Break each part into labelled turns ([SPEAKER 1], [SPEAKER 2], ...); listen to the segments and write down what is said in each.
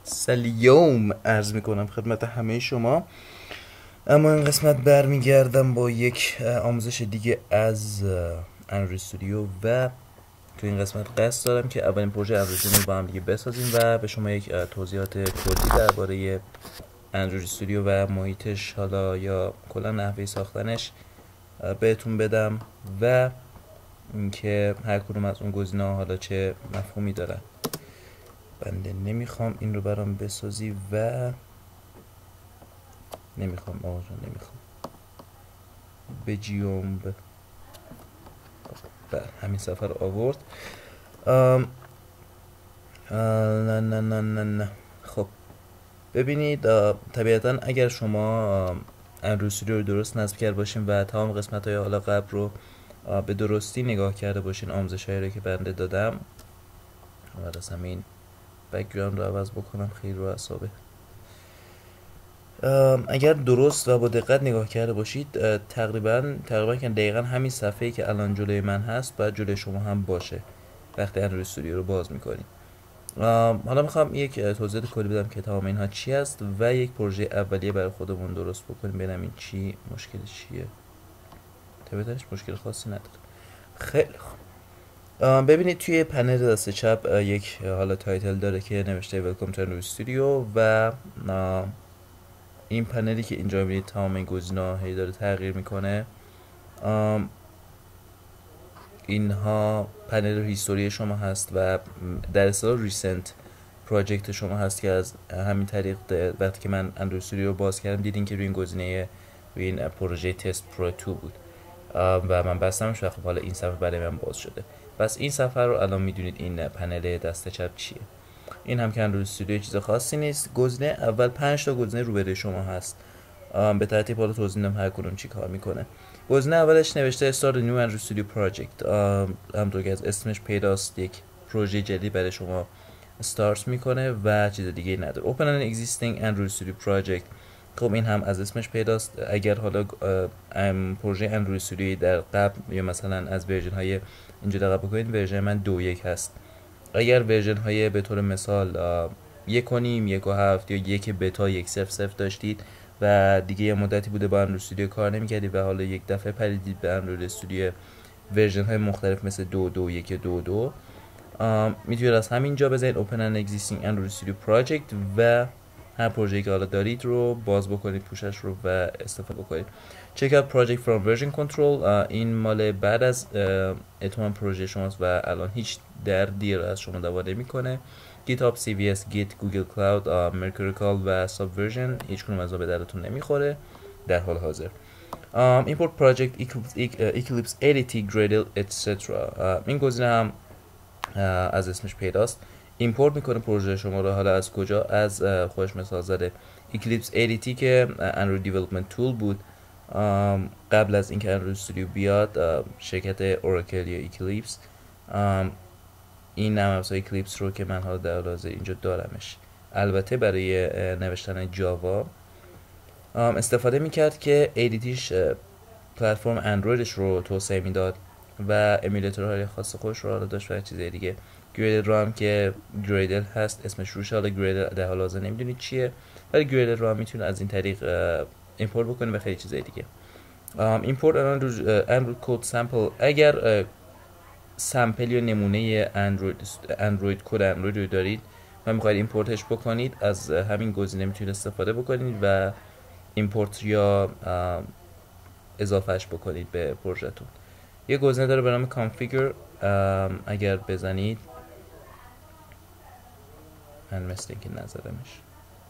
[SPEAKER 1] سلیوم عرض میکنم خدمت همه شما. اما این قسمت برمیگردم با یک آموزش دیگه از اندروید استودیو و تو این قسمت قصد دارم که اولین پروژه اندروید رو با هم دیگه بسازیم و به شما یک توضیحات کلی درباره اندروید استودیو و محیطش حالا یا کلا نحوه ساختنش بهتون بدم و اینکه هر کدوم از اون گزینه‌ها حالا چه مفهومی دارن. بنده نمیخوام این رو برام بسازی و نمیخوام بجیوم بله همین سفر آورد. نه نه نه نه نه. خب ببینید، طبیعتا اگر شما اندروید استودیو رو درست نصب کرده باشین و تمام قسمت های حالا قبل رو به درستی نگاه کرده باشین، آموزش هایی رو که بنده دادم، از همین بک‌گراند رو عوض بکنم خیلی رو اعصابه. اگر درست و با دقت نگاه کرده باشید، تقریبا که دقیقا همین صفحه‌ای که الان جلوی من هست باید جلوی شما هم باشه وقتی اندروید استودیو رو باز میکنید. حالا میخوام یک توضیح کلی بدم که تمام اینها چی است و یک پروژه اولیه برای خودمون درست بکنیم ببینم این چی مشکل چیه. طبیعتاش مشکل خاصی نداره. خیلی خوب. ببینید توی پنل دست چپ یک حالا تایتل داره که نوشته ویلکام تو اندروید استودیو و این پنلی که اینجا میبینید تمام این گزینه‌ها هی داره تغییر میکنه. اینها پنل هیستوری شما هست و در اصطلاح ریسنت پراجکت شما هست که از همین طریق وقتی که من اندروید استودیو رو باز کردم دیدین که روی این گزینه روی این پروژه تست پرو 2 بود و من بستمش و خب حالا این صفحه برای من باز شده. پس این صفحه رو الان میدونید این پنل دست چپ چیه. این هم که اندروید استودیو چیز خاصی نیست. گزینه اول 5 تا گزینه روبروی شما هست. به ترتیب حالا توضیح میدم هر کدوم چی کار میکنه. گزینه اولش نوشته Start a new Android Studio Project. همونطور که از اسمش پیداست یک پروژه جدید برای شما استارت میکنه و چیز دیگه نداره. Open an existing Android Studio Project. خب این هم از اسمش پیداست. اگر حالا پروژه اندروید استودیو در قبل یا مثلا از ورژن های اینجا دقت بکنید، ورژن من 2.1 هست. اگر ورژن های به طور مثال 1.5 1.7 یا یک بتا 1.0 داشتید و دیگه یه مدتی بوده با اندروید استودیو کار نمی‌کردید و حالا یک دفعه پریدید به اندروید استودیو ورژن های مختلف مثل 2.2 1.2 میتونید از همینجا بزنید Open an existing Android Studio Project و هر پروژه‌ای که حالا دارید رو باز بکنید، پوشش رو و استفاده بکنید. Check out project from version control. این مال بعد از اتمام پروژه شماست و الان هیچ دردی رو از شما دوا نمی‌کنه. GitHub CVS Git Google Cloud Mercurial و Subversion هیچ کدوم از اونها به دردتون نمیخوره در حال حاضر. Import project Eclipse ADT Gradle etc. این گزینه هم از اسمش پیداست. ایمپورت میکنه پروژه شما رو. حالا از کجا؟ از خودش مثال زده Eclipse ADT که Android Development Tool بود قبل از اینکه اندروید استودیو بیاد. شرکت اوراکل یا Eclipse این نرم افزار Eclipse رو که من حالا در حال حاضر اینجا دارمش، البته برای نوشتن جاوا استفاده میکرد که ADTش پلتفرم اندرویدش رو توسعه میداد و امیولاتورهای خاص خودش رو داشت و چیزای دیگه. گریدل رو هم که گریدل هست اسمش روشه، حالا گریدل در حال حاضر نمیدونید چیه ولی گریدل رو هم میتونه از این طریق ایمپورت بکنه و خیلی چیزای دیگه. ایمپورت اندروید کد سامپل. اگر سامپل یا نمونه اندروید کد اندروید رو دارید و میخواید ایمپورتش بکنید، از همین گزینه میتونید استفاده بکنید و ایمپورت یا اضافهش بکنید به پروژهتون. یه گزینه داره به نام کانفیگر. اگر بزنید من مثل اینکه نزدمش.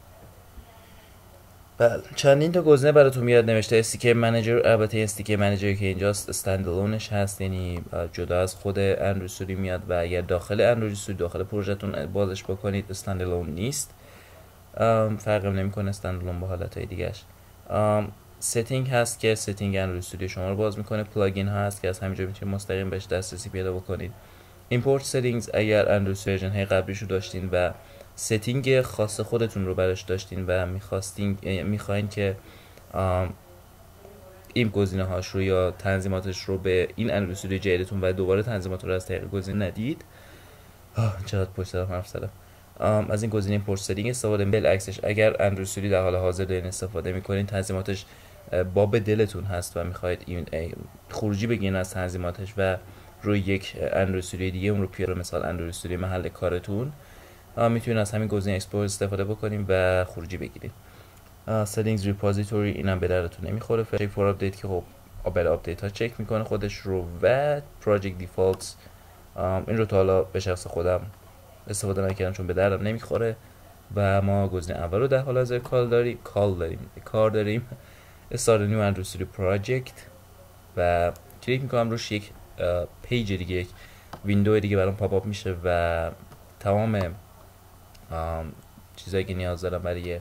[SPEAKER 1] بله چندین تا گزینه براتون میاد نوشته استیکر منیجر. البته استیکر منیجر که اینجاست استندالونش هست، یعنی جدا از خود اندروید استودیو میاد و اگر داخل اندروید استودیو داخل پروژهتون بازش بکنید استندالون نیست، فرقی نمیکنه استندالون با حالتهای دیگه‌اش. ستینگ هست که ستینگ اندروید استودیو شما رو باز میکنه. پلاگین هست که از همینجا میتونید مستقیم بهش دسترسی پیدا بکنید. ایمپورت سیتینگز. اگر اندروید ورژن های قبلیشو داشتین و ستینگ خاص خودتون رو براش داشتین و میخواین که این گزینه هاش رو یا تنظیماتش رو به این اندروید استودیو جدیدتون و دوباره تنظیمات رو از طریق گزینه ندید، چقدر پشت طرف حرف زدم، از این گزینه پورت ستینگ استفاده می‌کنید. بالعکسش اگر اندروید استودیو در حال حاضر دارین استفاده می‌کنید، تنظیماتش باب دلتون هست و می‌خواید این خروجی بگیرین از تنظیماتش و روی یک اندروید استودیو دیگه اون رو پیاده، مثلا اندروید استودیو محل کارتون، میتونید از همین گزینه اکسپورت استفاده بکنید و خروجی بگیرید. settings repository اینم به دردتون نمیخوره. check for update که خب برای آپدیت ها چک میکنه خودش رو، و project defaults این رو تا حالا به شخص خودم استفاده نکردم چون به دردم نمیخوره و ما گزینه اول رو در حال حاضر کار داریم start a new Android Studio project و کلیک میکنم روش. یک پیج دیگه، یک ویندو دیگه برام پاپ آپ میشه و تمام چیزایی که نیاز دارم برای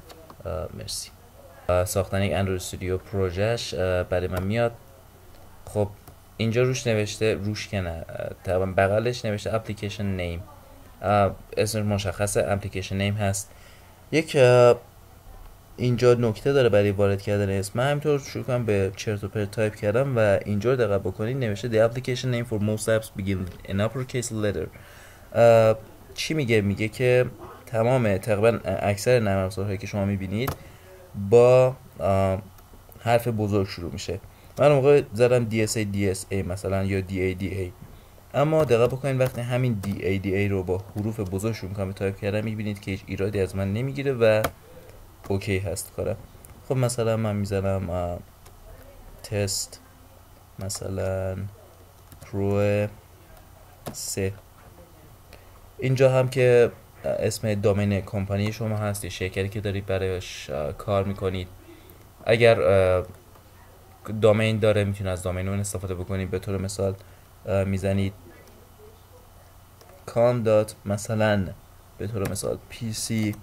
[SPEAKER 1] ساختن یک اندروید استودیو پروژهش برای من میاد. خب اینجا روش نوشته، روش که نه، طبعا بغلش نوشته اپلیکیشن نیم، اسمش مشخصه اپلیکیشن نیم هست. یک اینجا نکته داره برای وارد کردن اسم. من همینطور شروع کنم به چرت و پرت تایپ کردم و اینجا رو دقت بکنید نوشته the application name for most apps begin in uppercase letter. چی میگه؟ میگه که تمام تقریبا اکثر نرم افزارهایی که شما میبینید با حرف بزرگ شروع میشه. من اون موقع زدم DSA مثلا یا DADA، اما دقت بکنید وقتی همین DADA رو با حروف بزرگ شروع میکنم به تایپ کردن میبینید که هیچ ایرادی از من نمیگیره و اوکی هست کارم. خب مثلا من میزنم تست مثلا پرو 3. اینجا هم که اسم دامین کمپانی شما هست یا شرکتی که دارید برایش کار میکنید. اگر دامین داره میتونید از دامین اون استفاده بکنید. به طور مثال میزنید com مثلا به طور مثال pcworld.com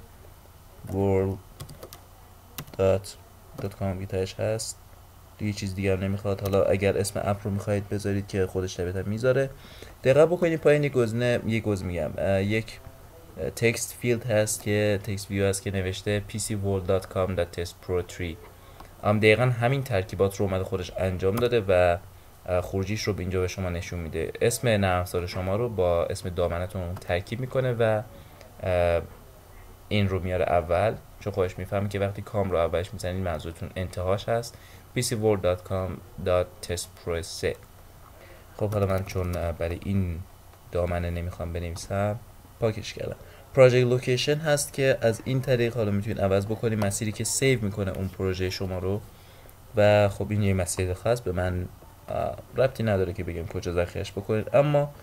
[SPEAKER 1] بیتایش هست دیگه، چیز دیگر نمیخواد. حالا اگر اسم اپ رو میخواید بذارید که خودش طبیعتا میذاره. دقیق بکنید پایین یک تکست فیلد هست که تکست ویو هست که نوشته pcworld.com.testpro3. دقیقا همین ترکیبات رو اومده خودش انجام داده و خروجیش رو به اینجا به شما نشون میده. اسم نرم افزار شما رو با اسم دامنتون ترکیب میکنه و این رو میاره اول، چون خودش میفهمه که وقتی کام رو اولش میزنید منظورتون انتهاش هست pcworld.com.testpro3. خب حالا من چون برای این دامنه نمیخوام بنویسم پاکش کردم. پروژه لوکیشن هست که از این طریق حالا میتونید عوض بکنید مسیری که سیو میکنه اون پروژه شما رو و خب این یه مسیر خاص به من ربطی نداره که بگم کجا ذخیره‌اش بکنید. اما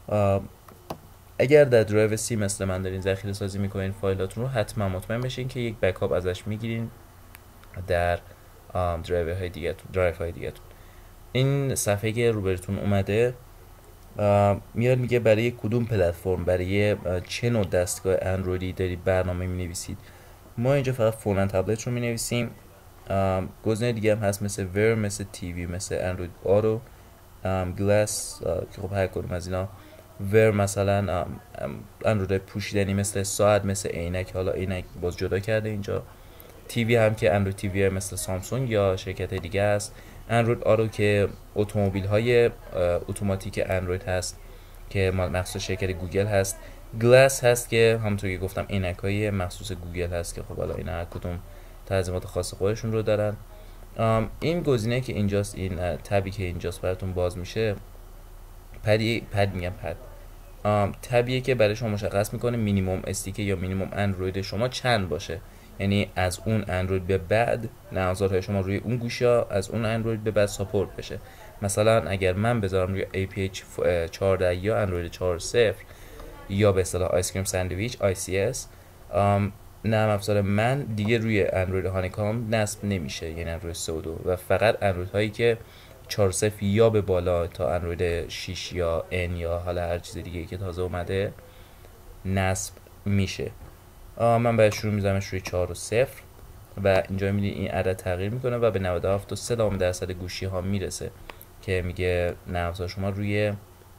[SPEAKER 1] اگر در درایو سی مثل من دارین ذخیره سازی میکنین فایلاتون رو، حتما مطمئن بشین که یک بکاپ ازش میگیرین در درایو های دیگه‌تون. این صفحه که روبرتون اومده میاد میگه برای کدوم پلتفرم، برای چه نوع دستگاه اندرویدی دارید برنامه مینویسید. ما اینجا فقط فون اند تبلت رو مینویسیم. گزینه دیگه هم هست مثل ور، مثل تیوی، مثل اندروید آرو، گلاس که خب هر کدوم از اینا. ور مثلا اندروید پوشیدنی مثل ساعت، مثل عینک، حالا عینک باز جدا کرده اینجا. تیوی هم که اندروید تیوی مثل سامسونگ یا شرکت دیگه است. اندروید آرو که اتومبیل های اتوماتیک اندروید هست که مخصوص شرکت گوگل هست. گلاس هست که همونطور که گفتم عینک های مخصوص گوگل هست که خب حالا اینا هر کدوم تنظیمات خاص خودشون رو دارن. این گزینه که اینجاست، این تبی که اینجاست براتون باز میشه، تبیه که برای شما مشخص میکنه مینیمم استیک یا مینیمم اندروید شما چند باشه. یعنی از اون اندروید به بعد نرم‌افزارهای شما روی اون گوشا از اون اندروید به بعد ساپورت بشه. مثلا اگر من بذارم روی APH 14 یا اندروید 4.0 یا به اصطلاح آیس کریم ساندویچ ICS، نرم افزار من دیگه روی اندروید هانیکام نصب نمیشه، یعنی اندروید 3 و فقط اندروید هایی که 4.0 یا به بالا تا اندروید 6 یا N یا حالا هر چیز دیگه که تازه اومده نصب میشه. من باید شروع میزنمش روی 4.0 و اینجا میبینید این عدد تغییر میکنه و به 97.3% گوشی ها میرسه که میگه نرم افزار شما روی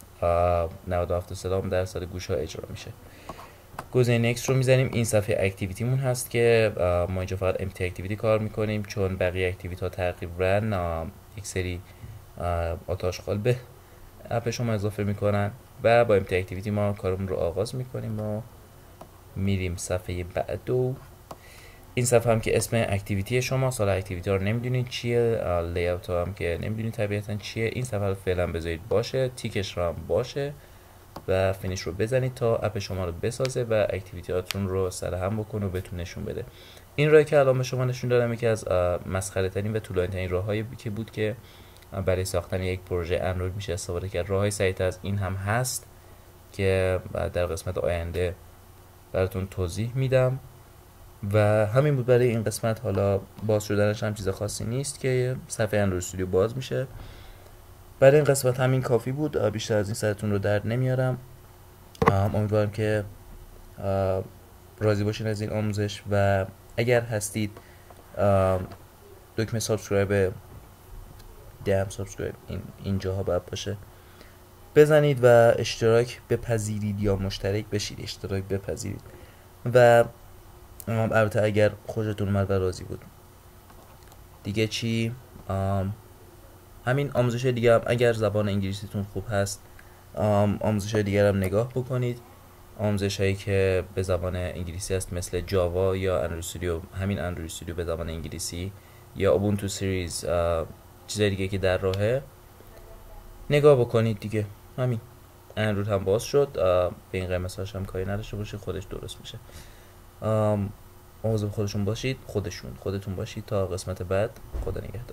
[SPEAKER 1] 97.3% گوشی ها اجرا میشه. گزینه نکست رو میزنیم. این صفحه اکتیویتی مون هست که ما اینجا فقط امتی اکتیویتی کار میکنیم چون بقیه اکتیویتی ها تقریبا یک سری آتاشخال به اپ شما اضافه میکنن و با امتی اکتیویتی ما کارمون رو آغاز میکنیم و میریم صفحه بعد و این صفحه هم که اسم اکتیویتی شما، سال اکتیویتی ها رو نمیدونید چیه، لیاوت ها هم که نمیدونید طبیعتا چیه. این صفحه رو فعلا بذارید باشه، تیکش رو هم باشه و فینیش رو بزنید تا اپ شما رو بسازه و اکتیویتی هاتون رو سرهم بکنه و بهتون نشون بده. این راهی که الان به شما نشون دادم یکی از مسخره ترین و طولانی ترین راههایی که بود که برای ساختن یک پروژه اندروید میشه استفاده کرد. راههای سریعتر از این هم هست که در قسمت آینده براتون توضیح میدم و همین بود برای این قسمت. حالا باز شدنش هم چیز خاصی نیست که صفحه اندروید استودیو باز میشه. برای این قسمت همین کافی بود، بیشتر از این سرتون رو درد نمیارم. امیدوارم که راضی باشین از این آموزش و اگر هستید دکمه سابسکرایب سابسکرایب اینجاها باید باشه بزنید و اشتراک بپذیرید یا مشترک بشید. اشتراک بپذیرید و البته اگر خوشتون اومد و راضی بود دیگه چی، همین آموزش دیگه هم اگر زبان انگلیسیتون خوب هست آموزش دیگر هم نگاه بکنید. آموزش هایی که به زبان انگلیسی هست مثل جاوا یا اندروید استودیو، همین اندروید استودیو به زبان انگلیسی یا اوبونتو سیریز، چیزای دیگه که در راهه نگاه بکنید دیگه. همین اندروید هم باز شد، به این قیمتاش هم کاری نداشته باشید، خودش درست میشه. مواظب خودتون باشید تا قسمت بعد. خدا نگهدار.